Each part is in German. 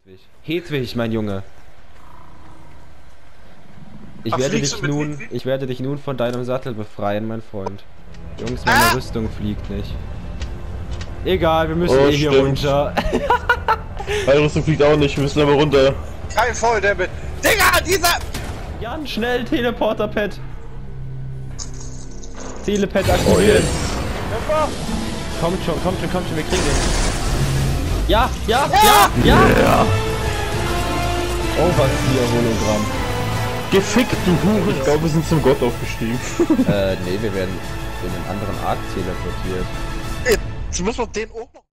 Hedwig, mein Junge. Ich werde dich nun von deinem Sattel befreien, mein Freund. Jungs, meine Rüstung fliegt nicht. Egal, wir müssen hier runter. Meine Rüstung fliegt auch nicht, wir müssen aber runter. Kein Volldebit. Digga, dieser... Jan, schnell, Teleporter-Pad. Telepad aktivieren. Kommt schon, wir kriegen den. Ja. Overseer-Hologramm. Gefickt, du Hure. Ich glaube, wir sind zum Gott aufgestiegen. Nee, wir werden in einen anderen Arc teleportiert. Jetzt müssen wir den auch noch...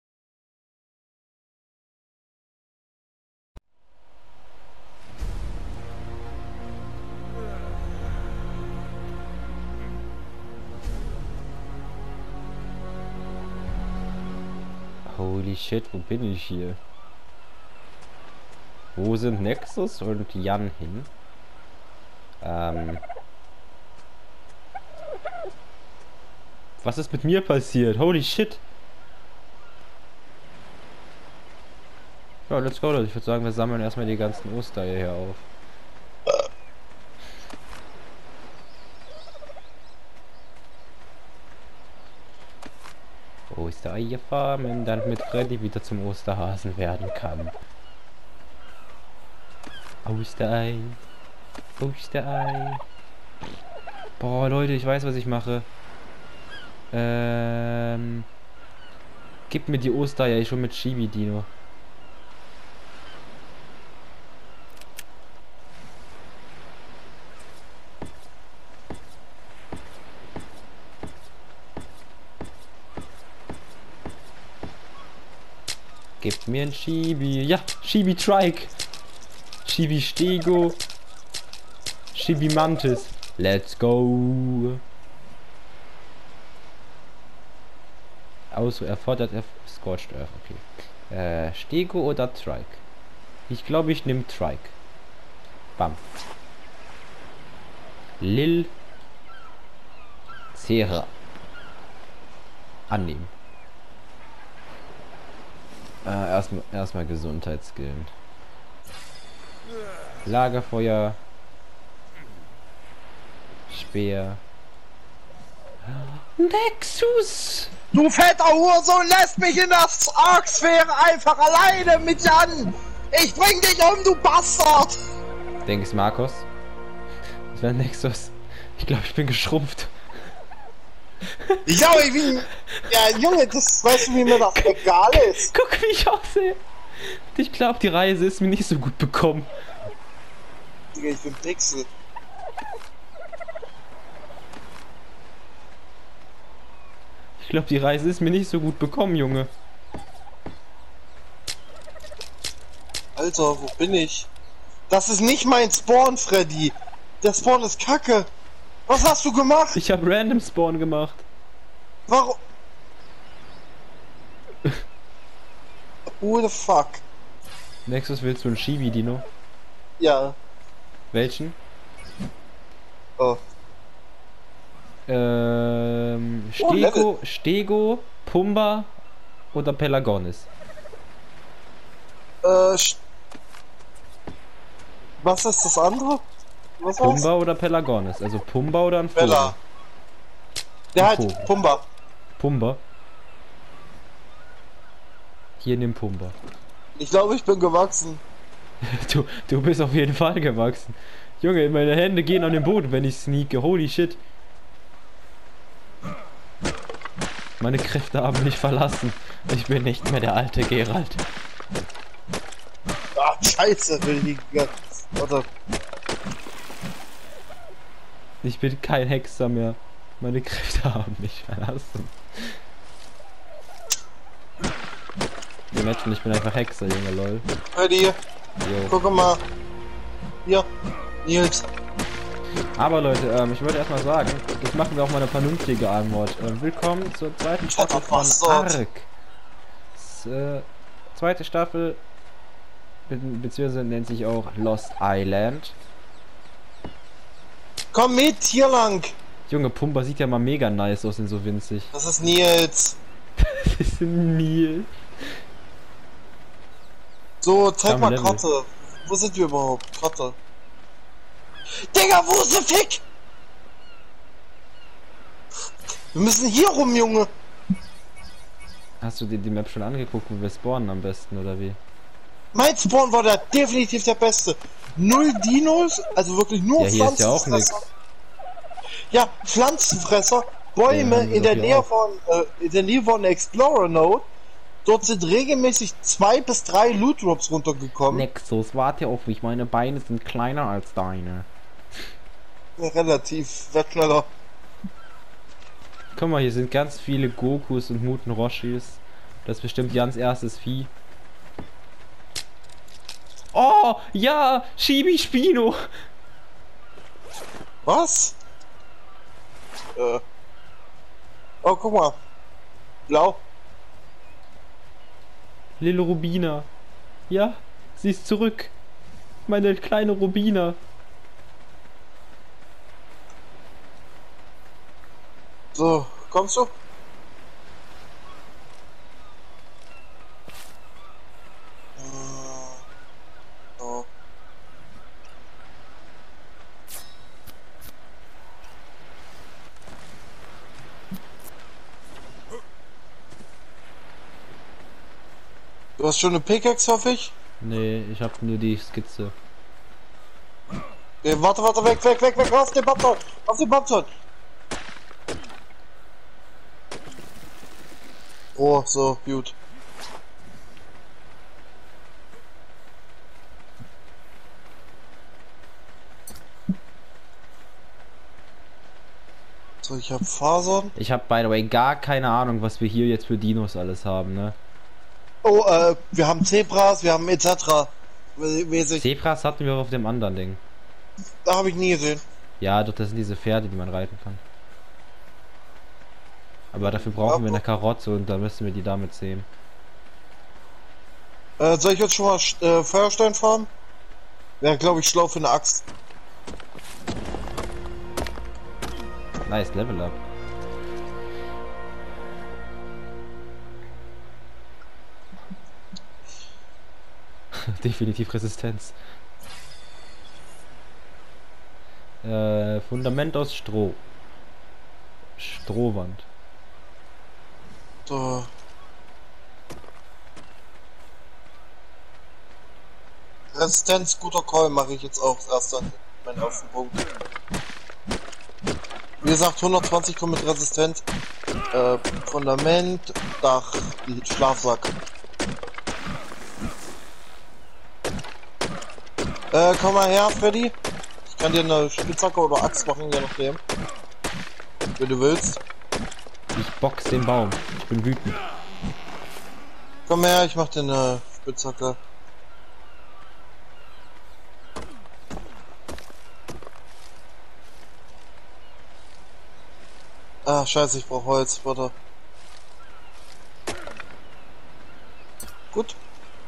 Holy shit, wo bin ich hier? Wo sind Nexus und Jan hin? Was ist mit mir passiert? Holy shit! Ja, let's go, Leute. Ich würde sagen, wir sammeln erstmal die ganzen Ostereier hier auf. Ostereier farmen, damit Freddy wieder zum Osterhasen werden kann. Osterei. Osterei. Boah, Leute, ich weiß, was ich mache. Gib mir die Ostereier schon mit Chibi-Dino. Gib mir ein Chibi. Ja, Chibi-Trike. Chibi-Stego. Chibi-Mantis. Let's go. Erfordert Scorched Earth, okay. Stego oder Trike? Ich glaube, ich nehme Trike. Bam. Lil. Cera. Annehmen. Erstmal Gesundheitsskillen. Lagerfeuer. Speer. Nexus! Du fetter Hurensohn, lässt mich in das Arc-Sphäre einfach alleine mit Jan! Ich bring dich um, du Bastard! Denkst Markus? Das wäre Nexus. Ich glaube, ich bin geschrumpft. Ich glaube, ich bin... Ja, Junge, das weißt du, wie mir das egal ist. Guck, wie ich aussehe. Ich glaube, die Reise ist mir nicht so gut bekommen. Digga, ich bin Pixel. Ich glaube, die Reise ist mir nicht so gut bekommen, Junge. Alter, wo bin ich? Das ist nicht mein Spawn, Freddy. Der Spawn ist kacke. Was hast du gemacht? Ich habe Random Spawn gemacht. Warum? Who the fuck? Nexus, willst du einen Chibi-Dino? Ja. Welchen? Oh. Stego, Pumba oder Pelagonis? Was ist das andere? Was Pumba oder Pelagonis? Also Pumba oder ein Vogel? Bella. Der halt, Pumba. Pumba. Hier nimm Pumba. Ich glaube, ich bin gewachsen. Du bist auf jeden Fall gewachsen. Junge, meine Hände gehen an den Boden, wenn ich sneake. Holy shit. Meine Kräfte haben mich verlassen. Ich bin nicht mehr der alte Geralt. Ah, scheiße, oder? Ich bin kein Hexer mehr. Meine Kräfte haben mich verlassen. Imagine, ich bin einfach Hexer, Junge, lol. Freddy, guck mal. Hier, Nils. Aber Leute, ich würde erstmal sagen, jetzt machen wir auch mal eine vernünftige Antwort. Willkommen zur zweiten Staffel von Ark. Zweite Staffel, beziehungsweise nennt sich auch Lost Island. Komm mit, hier lang. Junge, Pumba sieht ja mal mega nice aus, in so winzig. Das ist Nils. Das ist Nils. So, zeig Kam mal Level. Karte. Wo sind wir überhaupt? Karte. Digga, wo ist der Fick? Wir müssen hier rum, Junge. Hast du dir die Map schon angeguckt, wo wir spawnen am besten, oder wie? Mein Spawn war da definitiv der beste. 0 Dinos, also wirklich nur Ja, hier ist ja auch Pflanzenfresser. nichts. Ja, Pflanzenfresser, Bäume haben wir in der doch Nähe hier auch. von in der Nähe von der Explorer Node. Dort sind regelmäßig 2 bis 3 Loot Drops runtergekommen. Nexus, warte auf mich, meine Beine sind kleiner als deine. Ja, relativ, wird schneller. Guck mal, hier sind ganz viele Gokus und Muten Roshis. Das ist bestimmt Jans erstes Vieh. Oh, ja, Shibi Spino. Was? Oh, guck mal. Blau. Lille Rubina. Ja, sie ist zurück. Meine kleine Rubina. So, kommst du? So. Du hast schon eine Pickaxe, hoffe ich? Nee, ich hab nur die Skizze. Warte, weg, auf den Button! Auf den Button! Oh, so, gut. So, ich habe Fasern. Ich hab by the way gar keine Ahnung, was wir hier jetzt für Dinos alles haben, ne? Oh, wir haben Zebras, wir haben etc. Mäßig. Zebras hatten wir auf dem anderen Ding. Da habe ich nie gesehen. Ja, doch, das sind diese Pferde, die man reiten kann. Aber dafür brauchen wir eine Karotte und da müssen wir die damit sehen. Soll ich jetzt schon mal Feuerstein farmen? Wäre, glaube ich, schlau für eine Axt. Nice, Level Up. Definitiv Resistenz. Fundament aus Stroh. Strohwand. So. Resistenz, guter Call, mache ich jetzt auch erst an meinen ersten Punkt. Wie gesagt, 120 kommt mit Resistenz. Fundament, Dach, Schlafsack. Komm mal her, Freddy. Ich kann dir eine Spitzhacke oder Axt machen, je nachdem. Wenn du willst. Ich box den Baum. Ich bin wütend. Komm her, ich mach dir eine Spitzhacke. Ah, scheiße, ich brauche Holz, warte. Gut.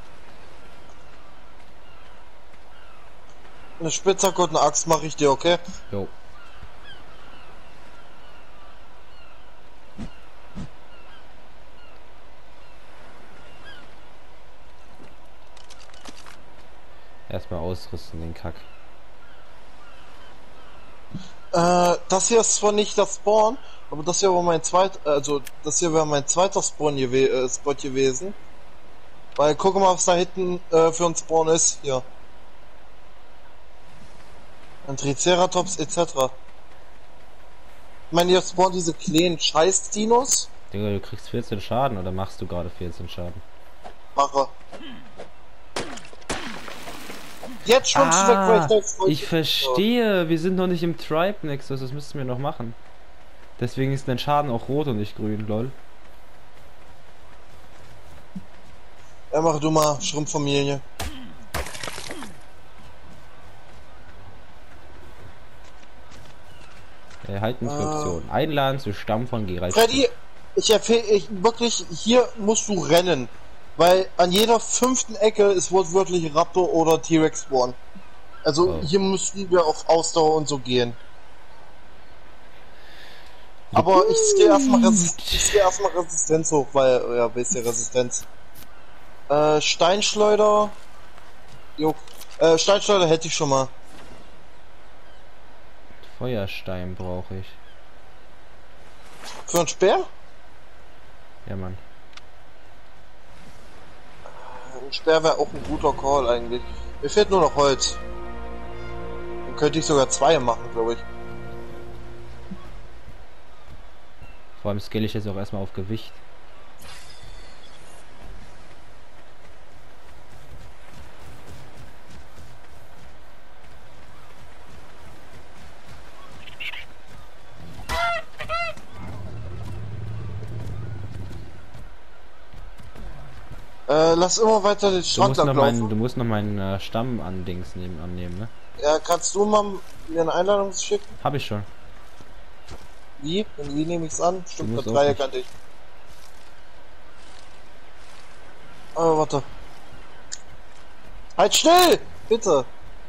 Eine Spitzhacke und eine Axt mache ich dir, okay? Jo. Erstmal ausrüsten den Kack. Das hier ist zwar nicht das Spawn, aber das hier war mein das hier wäre mein zweiter Spawn Spot gewesen. Weil guck mal, was da hinten für ein Spawn ist. Hier. Ein Triceratops etc. Ich meine, hier spawnen diese kleinen Scheiß-Dinos. Digga, du kriegst 14 Schaden oder machst du gerade 14 Schaden? Mache. Jetzt schon weg, weil ich das ich verstehe, wir sind noch nicht im Tribe Nexus, das müssten wir noch machen. Deswegen ist dein Schaden auch rot und nicht grün, lol. Ja, mach du mal, Schrumpffamilie. Erhaltensfunktion. Einladen zu Stamm von Geralt. Freddy, ich wirklich, hier musst du rennen. Weil an jeder 5. Ecke ist wortwörtlich Raptor oder T-Rex Spawn. Also hier müssten wir auf Ausdauer und so gehen. Aber ich stehe erstmal Resistenz hoch, weil, ja, wisst ihr, Resistenz. Steinschleuder, Jo. Steinschleuder hätte ich schon mal. Feuerstein brauche ich. Für einen Speer? Ja, Mann. Ein Speer wäre auch ein guter Call eigentlich. Mir fehlt nur noch Holz. Dann könnte ich sogar 2 machen, glaube ich. Vor allem scale ich jetzt auch erstmal auf Gewicht. Lass immer weiter den Strand ablaufen. Du musst noch meinen Stamm annehmen, ne? Ja, kannst du mal mir eine Einladung schicken? Hab ich schon. Wie? Und wie nehme ich's an? Stimmt, musst mit Dreieck auch an dich. Oh, warte. Halt still! Bitte!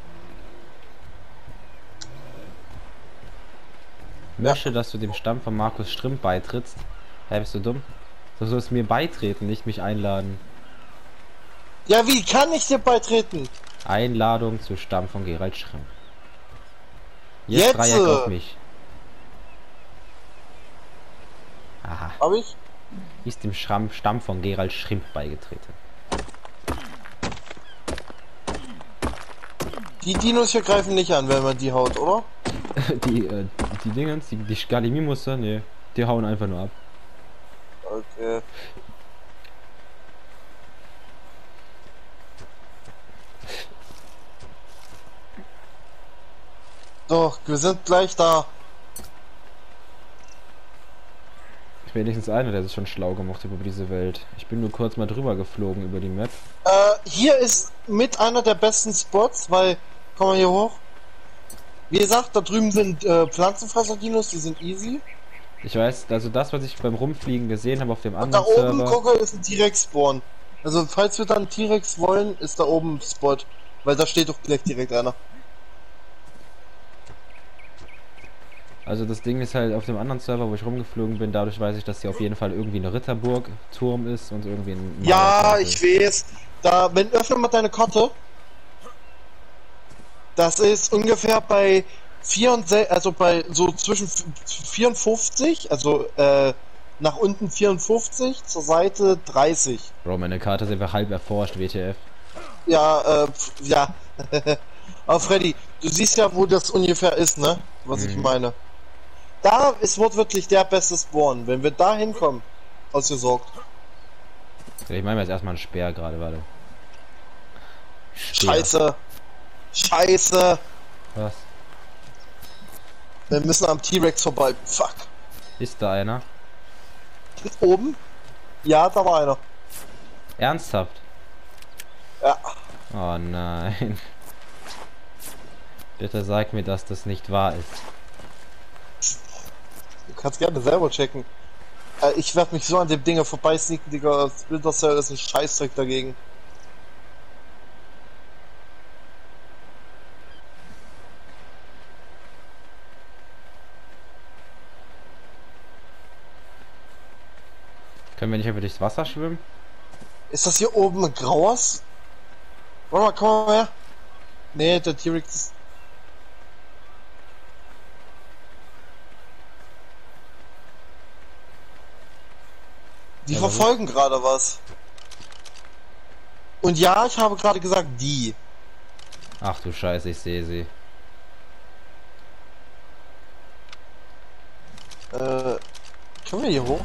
Möchte, dass du dem Stamm von Markus Strimp beitrittst. Hä, bist du dumm? Du sollst mir beitreten, nicht mich einladen. Ja, wie kann ich dir beitreten? Einladung zu Stamm von Gerald Schrimp. Jetzt Jetzt, Dreieck auf mich. Aha. Hab ich? Ist dem Stamm von Gerald Schrimp beigetreten. Die Dinos hier greifen nicht an, wenn man die haut, oder? die Dingens, die Skalimimusse, ne, die hauen einfach nur ab. Okay. Doch, wir sind gleich da. Wenigstens einer, der sich schon schlau gemacht hat über diese Welt. Ich bin nur kurz mal drüber geflogen über die Map. Hier ist mit einer der besten Spots, weil, komm mal hier hoch. Wie gesagt, da drüben sind Pflanzenfresser-Dinos, die sind easy. Ich weiß, also das, was ich beim Rumfliegen gesehen habe auf dem Und da anderen oben, Server. gucke, ist ein T-Rex-Spawn. Also, falls wir dann T-Rex wollen, ist da oben ein Spot. Weil da steht doch direkt einer. Also das Ding ist halt auf dem anderen Server, wo ich rumgeflogen bin, dadurch weiß ich, dass hier auf jeden Fall irgendwie eine Ritterburg-Turm ist und irgendwie ein Ja, ich weiß. Da, öffne mal deine Karte. Das ist ungefähr bei 64, also bei so zwischen 54, also nach unten 54, zur Seite 30. Bro, meine Karte ist einfach halb erforscht, WTF. Ja, ja. Aber Freddy, du siehst ja, wo das ungefähr ist, ne? Was ich meine. Da ist wortwörtlich der beste Spawn. Wenn wir da hinkommen, ausgesorgt. Ich meine jetzt erstmal einen Speer gerade, warte. Speer. Scheiße. Scheiße. Was? Wir müssen am T-Rex vorbei. Fuck. Ist da einer? Oben? Ja, da war einer. Ernsthaft? Ja. Oh nein. Bitte sag mir, dass das nicht wahr ist. Du kannst gerne selber checken. Ich werde mich so an dem Dinger vorbeisneaken, Digga. Splinter Cell ist ein Scheißdreck dagegen. Können wir nicht einfach durchs Wasser schwimmen? Ist das hier oben ein graues? Warte mal, komm mal her. Nee, der T-Rex ist... Die Ja, verfolgen gerade was. Und ja, ich habe gerade gesagt, die. Ach du Scheiße, ich sehe sie. Können wir hier hoch?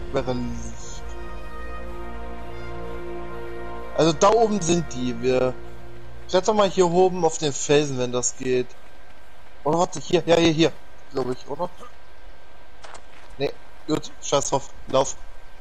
Also da oben sind die. Wir klettern mal hier oben auf den Felsen, wenn das geht. Oder warte, hier, ja, hier, glaube ich, oder? Nee, gut, scheiß drauf, lauf.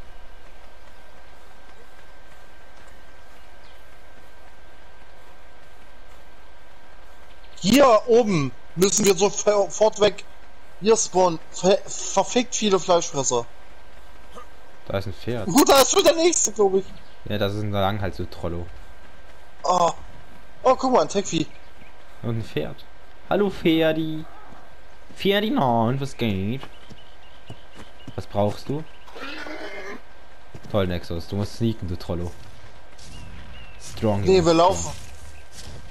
Hier oben müssen wir sofort weg. Hier spawnen verfickt viele Fleischfresser. Da ist ein Pferd. Da ist schon der nächste, glaube ich. Ja, das ist ein Lang halt so Trollo. Oh, guck mal, ein Techvieh. Und ein Pferd. Hallo Pferdi. Ferdinand, was geht? Was brauchst du? Toll, Nexus. Du musst sneaken, du Trollo. Strong. Nee, wir laufen.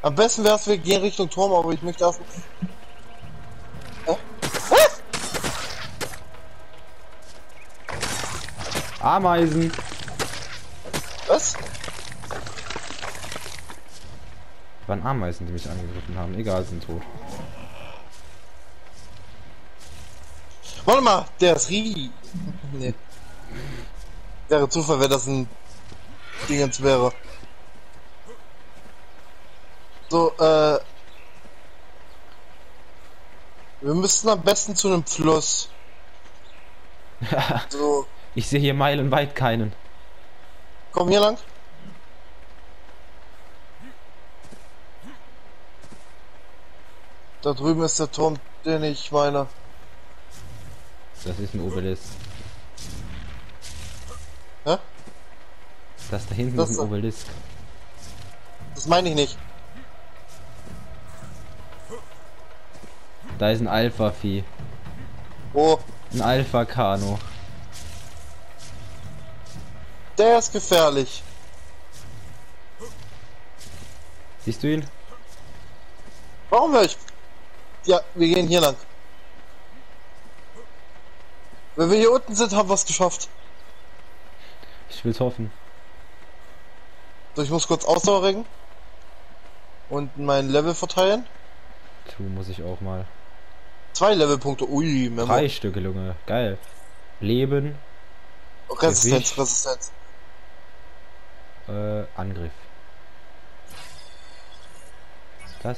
Am besten wäre es, wir gehen Richtung Turm, aber ich möchte erst... Ameisen. Was? Waren Ameisen, die mich angegriffen haben. Egal, sind tot. Warte mal, der ist Rie. Nee. Wäre Zufall, wenn das ein Dingens wäre. So, wir müssten am besten zu einem Fluss. So, Ich sehe hier meilenweit keinen. komm hier lang. Da drüben ist der Turm, den ich meine. Das ist ein Obelisk. Hä? Das da hinten Das ist ein Obelisk. Das meine ich nicht. Da ist ein Alpha-Vieh. Oh, Ein Alpha-Kano. der ist gefährlich. Siehst du ihn? Warum nicht? Ja, wir gehen hier lang. Wenn wir hier unten sind, haben wir es geschafft. Ich will's hoffen. So, ich muss kurz Ausdauer regen. Und mein Level verteilen. Tu, muss ich auch mal. 2 Levelpunkte. Ui, Memo. 3 Stücke, Junge. Geil. Leben. Resistenz, Gewicht. Resistenz. Angriff. Das.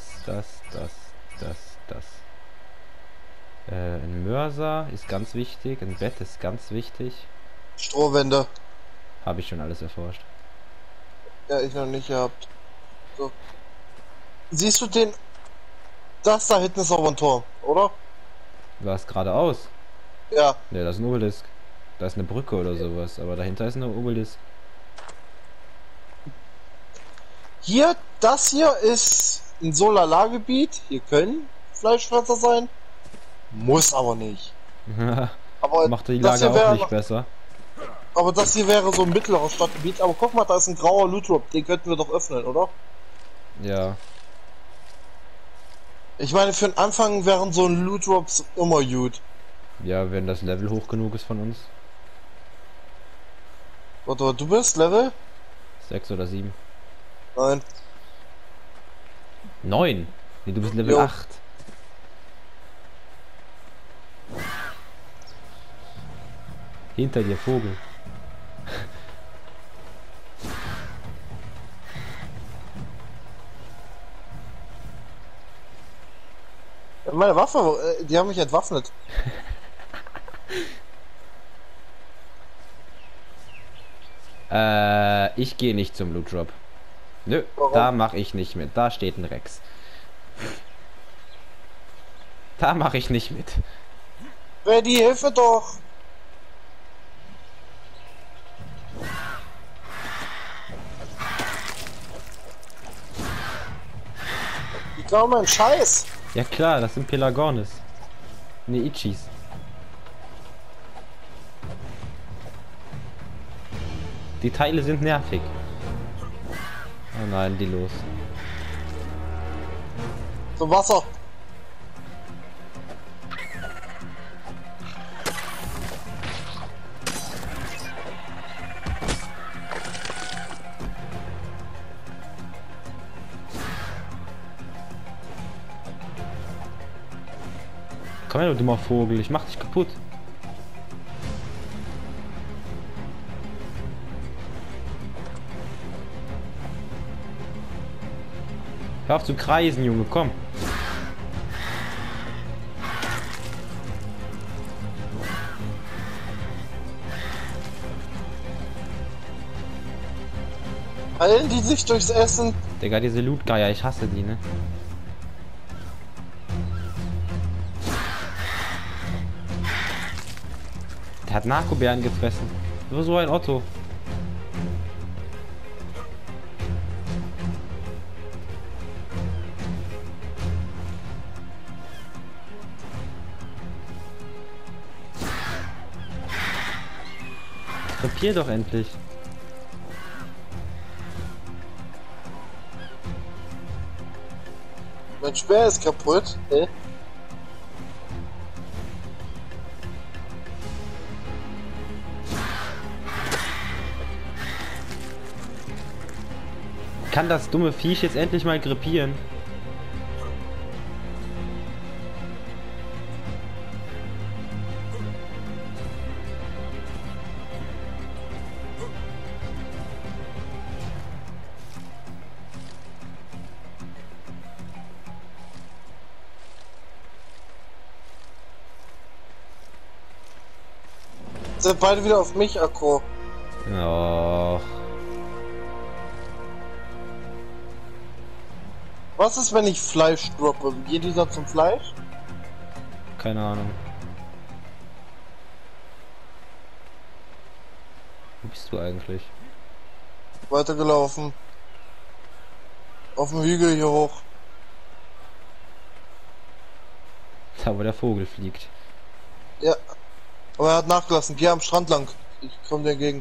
Ein Mörser ist ganz wichtig. Ein Bett ist ganz wichtig. Strohwände. Habe ich schon alles erforscht. Ja, ich noch nicht gehabt. So. Siehst du den? Das da hinten ist aber ein Tor, oder? War es geradeaus? Ja. Ne, das ist ein Obelisk. Da ist eine Brücke oder sowas, aber dahinter ist eine Obelisk. Hier, das hier ist ein Solargebiet. Hier können Fleischfresser sein. Muss aber nicht. Aber Macht die das Lage hier auch wäre nicht besser. Aber das hier wäre so ein mittleres Stadtgebiet. Aber guck mal, da ist ein grauer Loot-Drop. Den könnten wir doch öffnen, oder? Ja. Ich meine, für den Anfang wären so ein Loot-Drops immer gut. Ja, wenn das Level hoch genug ist von uns. Warte, du bist Level? 6 oder 7. Nein. 9? Nee, du bist Level Jo. 8. Hinter dir, Vogel. Meine Waffe, die haben mich entwaffnet. Ich gehe nicht zum Loot Drop. Nö, Warum? da mache ich nicht mit. Da steht ein Rex. Da mache ich nicht mit. Freddy, hilfe doch! Ich glaube, mein Scheiß. Ja klar, das sind Pelagornis. Ne, Ichis. Die Teile sind nervig. Oh nein, die los. Zum Wasser. Komm her, du dummer Vogel, ich mach dich kaputt. Hör auf zu kreisen, Junge, komm. Heilen die sich durchs Essen? Digga, diese Loot-Geier, ich hasse die, ne? Der hat Narkobären gefressen. Nur so ein Otto. Kapier doch endlich. Mein Speer ist kaputt, ey. Kann das dumme Viech jetzt endlich mal krepieren? Sind beide wieder auf mich, Akku. Och. Was ist, wenn ich Fleisch droppe? Geht dieser zum Fleisch? Keine Ahnung. Wo bist du eigentlich? Weitergelaufen. Auf dem Hügel hier hoch. Da wo der Vogel fliegt. Ja. Aber er hat nachgelassen. Geh am Strand lang. Ich komme dir entgegen.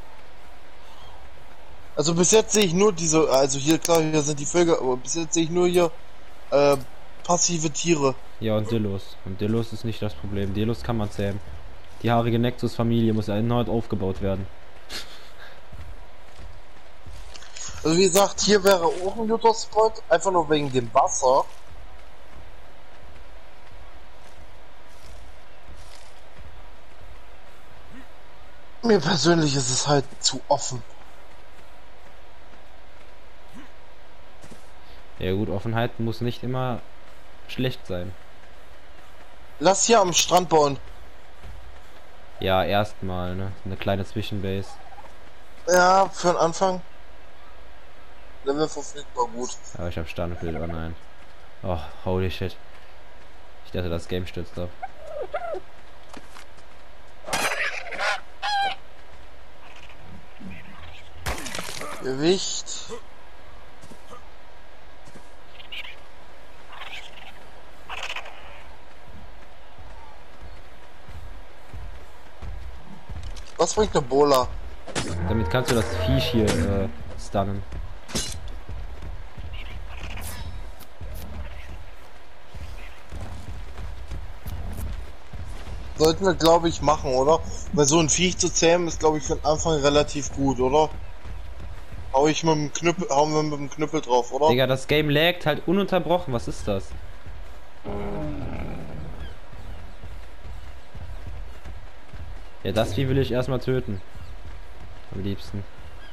Also bis jetzt sehe ich nur diese, also hier, klar, hier sind die Vögel, aber bis jetzt sehe ich nur hier passive Tiere. Ja, und Dillos. Und Dillos ist nicht das Problem. Dillos kann man zähmen. Die haarige Nexus-Familie muss erneut aufgebaut werden. Also wie gesagt, hier wäre auch ein Looter-Spot, einfach nur wegen dem Wasser. Mir persönlich ist es halt zu offen. Ja gut, Offenheit muss nicht immer schlecht sein. Lass hier am Strand bauen. Ja, erstmal, ne? Eine kleine Zwischenbase. Ja, für den Anfang. Level verfügbar, gut. Aber ich hab Standbild, oh nein. Oh, holy shit. Ich dachte, das Game stürzt ab. Gewicht. Was bringt eine Bola? Damit kannst du das Viech hier stunnen. Sollten wir, glaube ich, machen, oder? Weil so ein Viech zu zähmen ist, glaube ich, für den Anfang relativ gut, oder? Hauen wir mit dem Knüppel drauf, oder? Digga, das Game laggt halt ununterbrochen. Was ist das? Ja, das Vieh will ich erstmal töten. Am liebsten.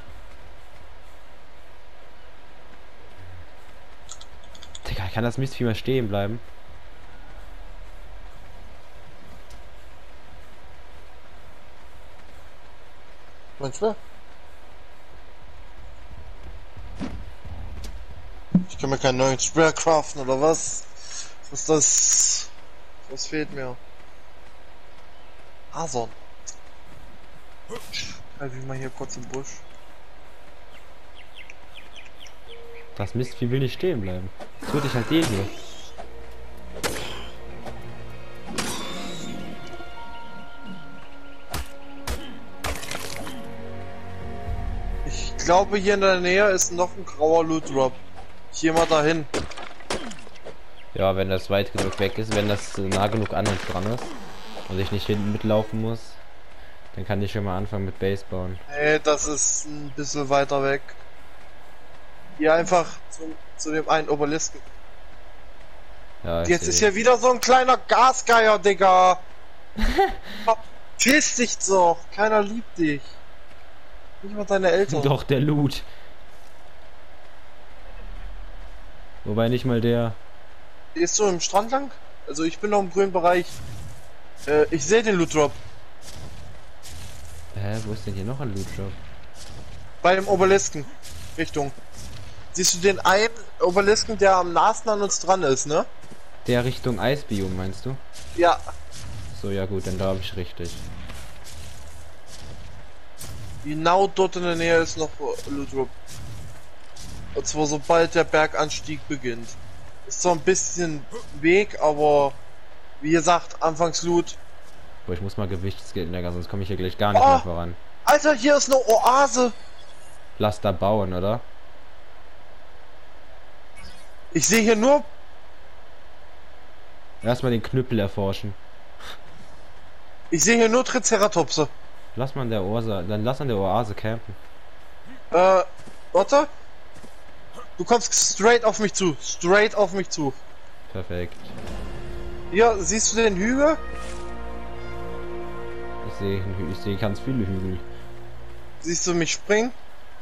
Digga, kann das Mistvieh mal stehen bleiben? Manchmal. Ich kann mir keinen neuen Speer craften, oder was? Was ist das? Was fehlt mir? Hason. Halt ich mal hier kurz im Busch. Das Mistvieh will nicht stehen bleiben. Jetzt würde ich halt den hier. Ich glaube, hier in der Nähe ist noch ein grauer Loot Drop. Ich gehe mal dahin. Ja, wenn das weit genug weg ist, wenn das nah genug an uns dran ist und ich nicht hinten mitlaufen muss, dann kann ich schon mal anfangen mit Base bauen. Nee, das ist ein bisschen weiter weg. Hier einfach zu dem einen Obelisken. Ja, Jetzt ist hier wieder so ein kleiner Gasgeier, Digga. Verpiss dich doch. Keiner liebt dich. Nicht mal deine Eltern. Doch, der Loot. Wobei nicht mal der. Gehst du im Strand lang? Also ich bin noch im grünen Bereich. Ich sehe den Loot Drop. Wo ist denn hier noch ein Loot Drop? Bei dem Obelisken. Richtung. Siehst du den einen Obelisken, der am nahesten an uns dran ist, ne? Der Richtung Eisbiom, meinst du? Ja. So, ja gut, dann glaube ich richtig. Genau dort in der Nähe ist noch Loot Drop. Und zwar sobald der Berganstieg beginnt. Ist zwar ein bisschen Weg, aber wie gesagt, Anfangsloot. Boah, ich muss mal Gewicht skillen, Digga, sonst komme ich hier gleich gar nicht mehr voran. Alter, hier ist eine Oase. Lass da bauen, oder? Ich sehe hier nur Erstmal den Knüppel erforschen. Ich sehe hier nur Triceratopse. Lass mal an der Oase, dann lass an der Oase campen. Warte. Du kommst straight auf mich zu. Straight auf mich zu. Perfekt. Ja, siehst du den Hügel? Ich sehe ganz viele Hügel. Siehst du mich springen?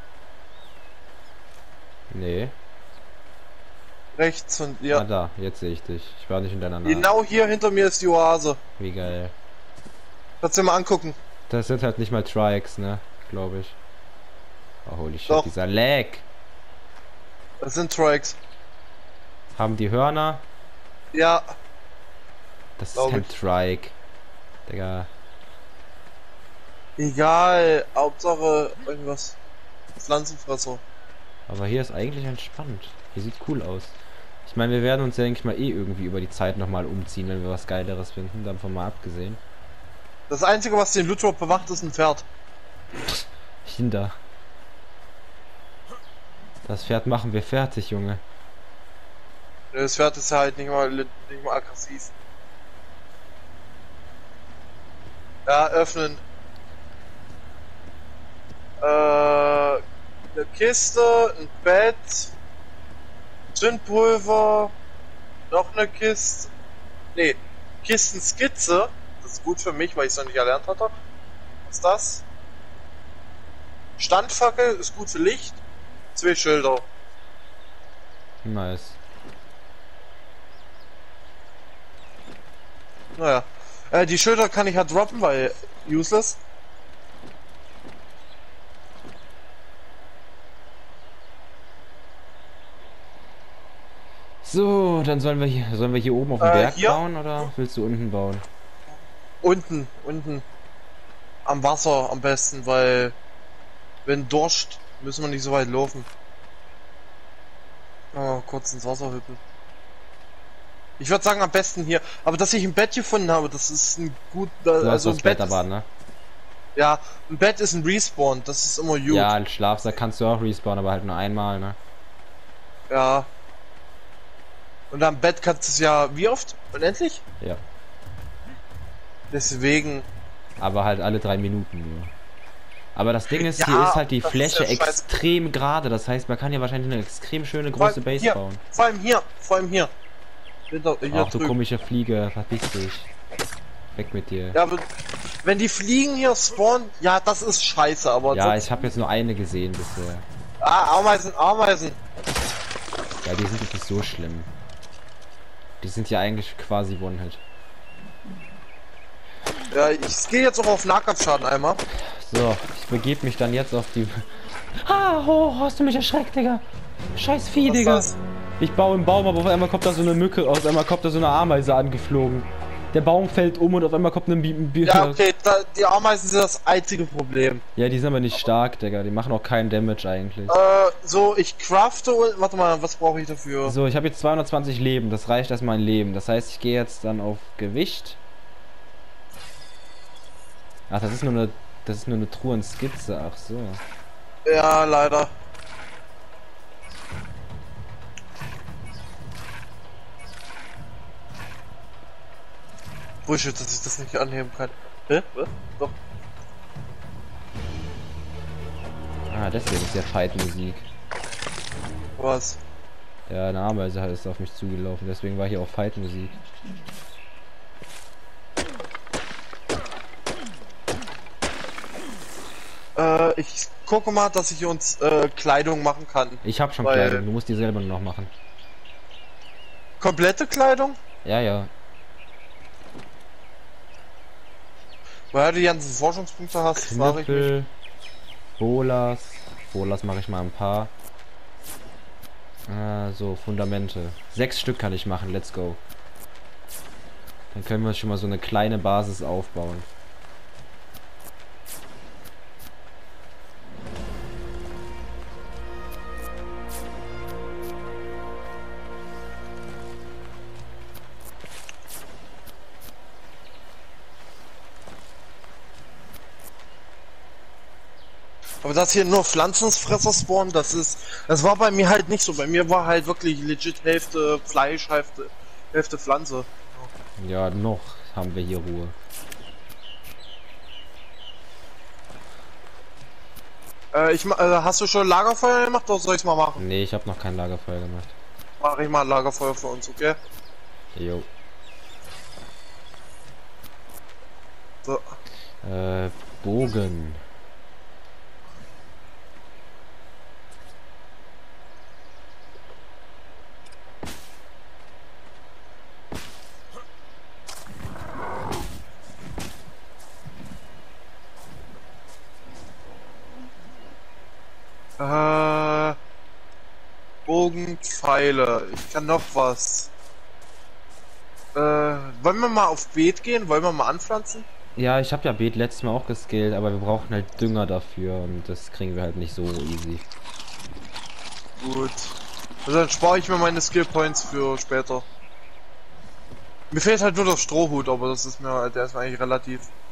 Nee. Rechts und ja. Ah, da, jetzt sehe ich dich. Ich war nicht in deiner Nähe. Genau hier hinter mir ist die Oase. Wie geil. Kannst du dir mal angucken. Das sind halt nicht mal Trikes, ne? Glaube ich. Oh, holy shit, Doch. dieser Lag. Das sind Trikes. Haben die Hörner? Ja. Das ist Glaub kein ich. Trike. Digga. Egal. Hauptsache irgendwas. Pflanzenfresser. Aber hier ist eigentlich entspannt. Hier sieht cool aus. Ich meine, wir werden uns ja, denke ich mal, eh irgendwie über die Zeit nochmal umziehen, wenn wir was Geileres finden. Davon mal abgesehen. Das Einzige, was den Luther bewacht, ist ein Pferd. Kinder. Das Pferd machen wir fertig, Junge. Das Pferd ist halt nicht mal aggressiv. Ja, öffnen. Eine Kiste, ein Bett, Zündpulver, noch eine Kiste. Nee, Kistenskizze. Das ist gut für mich, weil ich es noch nicht erlernt hatte. Was ist das? Standfackel ist gut für Licht. 2 Schilder. Nice. Naja. Die Schilder kann ich ja droppen, weil useless. So, dann sollen wir hier oben auf dem Berg hier? bauen oder willst du unten bauen? Unten. Am Wasser am besten, weil wenn Durst, müssen wir nicht so weit laufen. Oh, kurz ins Wasser hüpfen. Ich würde sagen am besten hier. Aber dass ich ein Bett gefunden habe, das ist ein gut... Du hast also das ein Bett ist, aber, ne? ja, ein Bett ist ein Respawn, das ist immer gut. Ja, als Schlafsack kannst du auch respawnen, aber halt nur einmal, ne? Ja. Und am Bett kannst du es ja... Wie oft? Unendlich? Ja. Deswegen... Aber halt alle 3 Minuten nur. Aber das Ding ist, Ja, hier ist halt die das ist Fläche ja scheiße. extrem gerade. Das heißt, man kann hier wahrscheinlich eine extrem schöne große Base hier, bauen. Vor allem hier. Hier Ach du drüben. komische Fliege, verpiss dich. Weg mit dir. Ja, aber wenn die Fliegen hier spawnen, ja, das ist scheiße, aber... Ja, sonst- ich habe jetzt nur eine gesehen bisher. Ah, Ameisen. Ja, die sind nicht so schlimm. Die sind ja eigentlich quasi One-Hit. Ja, ich gehe jetzt auch auf Nahkampfschaden einmal. So, ich begebe mich dann jetzt auf die... Ah, oh, hast du mich erschreckt, Digga. Scheiß Vieh, Was ist Digga. das? Ich baue einen Baum, aber auf einmal kommt da so eine Mücke, auf einmal kommt da so eine Ameise angeflogen. Der Baum fällt um und auf einmal kommt eine Ja, okay, die Ameisen sind das einzige Problem. Ja, die sind aber nicht stark, Digga. Die machen auch keinen Damage eigentlich. So, ich crafte... Warte mal, was brauche ich dafür? So, ich habe jetzt 220 Leben. Das reicht erstmal ein Leben. Das heißt, ich gehe jetzt dann auf Gewicht. Ach, das ist nur eine Truhenskizze. Ach so. Ja, leider. Bullshit, dass ich das nicht anheben kann. Hä? Was? Doch. Ah, deswegen ist ja Fight-Musik. Was? Ja, eine Ameise ist auf mich zugelaufen. Deswegen war hier auch Fight-Musik. Ich gucke mal, dass ich uns Kleidung machen kann. Ich habe schon Weil- Kleidung. Du musst die selber noch machen. Komplette Kleidung? Ja, ja. Weil du die ganzen Forschungspunkte hast, frage ich mich. Knüppel, Bolas. Bolas mache ich mal ein paar. So, Fundamente. 6 Stück kann ich machen, let's go. Dann können wir schon mal so eine kleine Basis aufbauen. Aber dass hier nur Pflanzenfresser spawnen, das war bei mir halt nicht so. Bei mir war halt wirklich legit Hälfte Fleisch, Hälfte Pflanze. Ja, noch haben wir hier Ruhe. Hast du schon Lagerfeuer gemacht oder soll ich's mal machen? Nee, ich habe noch kein Lagerfeuer gemacht. Mach ich mal ein Lagerfeuer für uns, okay? Jo. So. Bogen. Bogen, Pfeile. Ich kann noch was. Wollen wir mal auf Beet gehen? Wollen wir mal anpflanzen? Ja, ich habe ja Beet letztes Mal auch geskillt, aber wir brauchen halt Dünger dafür und das kriegen wir halt nicht so easy. Gut. Also dann spare ich mir meine Skill Points für später. Mir fehlt halt nur der Strohhut, aber das ist mir, der ist mir eigentlich relativ.